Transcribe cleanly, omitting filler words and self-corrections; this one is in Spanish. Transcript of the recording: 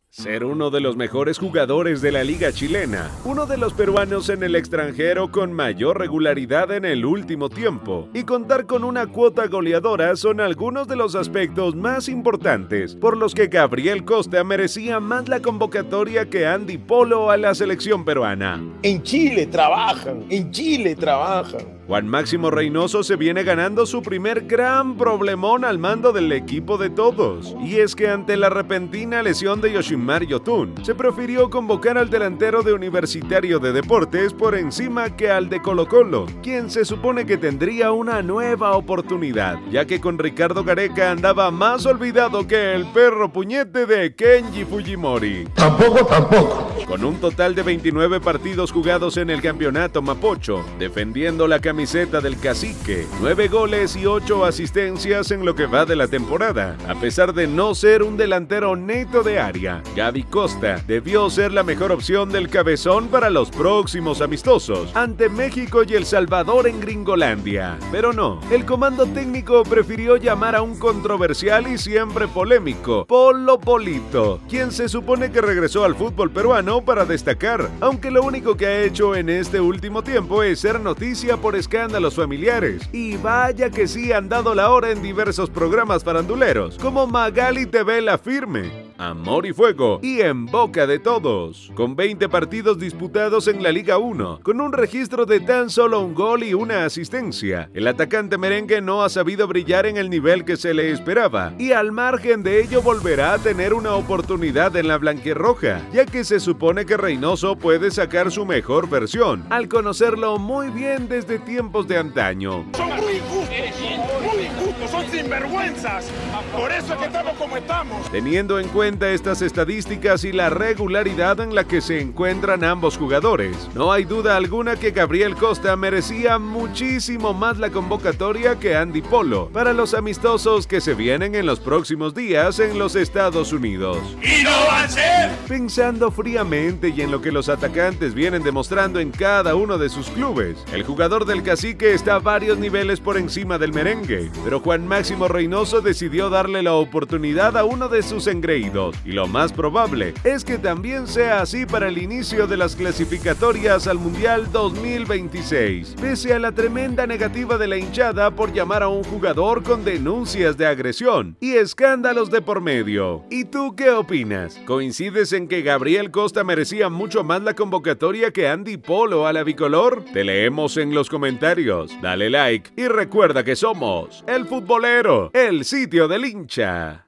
Ser uno de los mejores jugadores de la liga chilena, uno de los peruanos en el extranjero con mayor regularidad en el último tiempo, y contar con una cuota goleadora son algunos de los aspectos más importantes por los que Gabriel Costa merecía más la convocatoria que Andy Polo a la selección peruana. En Chile trabajan. Juan Máximo Reynoso se viene ganando su primer gran problemón al mando del equipo de todos, y es que ante la repentina lesión de Yoshimar Yotun, se prefirió convocar al delantero de Universitario de Deportes por encima que al de Colo-Colo, quien se supone que tendría una nueva oportunidad, ya que con Ricardo Gareca andaba más olvidado que el perro puñete de Kenji Fujimori. Tampoco. Con un total de 29 partidos jugados en el campeonato mapocho, defendiendo la camiseta del cacique, 9 goles y 8 asistencias en lo que va de la temporada. A pesar de no ser un delantero neto de área, Gaby Costa debió ser la mejor opción del cabezón para los próximos amistosos ante México y El Salvador en Gringolandia. Pero no, el comando técnico prefirió llamar a un controversial y siempre polémico Polo Polito, quien se supone que regresó al fútbol peruano para destacar, aunque lo único que ha hecho en este último tiempo es ser noticia por escándalos familiares. Y vaya que sí han dado la hora en diversos programas faranduleros, como Magali TV La Firme, Amor y Fuego y En Boca de Todos. Con 20 partidos disputados en la Liga 1, con un registro de tan solo un gol y una asistencia, el atacante merengue no ha sabido brillar en el nivel que se le esperaba, y al margen de ello volverá a tener una oportunidad en la blanquirroja, ya que se supone que Reynoso puede sacar su mejor versión, al conocerlo muy bien desde tiempos de antaño. Son muy injustos, son sinvergüenzas, por eso es que estamos como estamos. Teniendo en cuenta estas estadísticas y la regularidad en la que se encuentran ambos jugadores, no hay duda alguna que Gabriel Costa merecía muchísimo más la convocatoria que Andy Polo para los amistosos que se vienen en los próximos días en los Estados Unidos. ¡Y no va a ser! Pensando fríamente y en lo que los atacantes vienen demostrando en cada uno de sus clubes, el jugador del cacique está a varios niveles por encima del merengue, pero Juan Máximo Reynoso decidió darle la oportunidad a uno de sus engreídos, y lo más probable es que también sea así para el inicio de las clasificatorias al Mundial 2026, pese a la tremenda negativa de la hinchada por llamar a un jugador con denuncias de agresión y escándalos de por medio. ¿Y tú qué opinas? ¿Coincides en que Gabriel Costa merecía mucho más la convocatoria que Andy Polo a la bicolor? Te leemos en los comentarios, dale like y recuerda que somos El Futbolero, el sitio del hincha.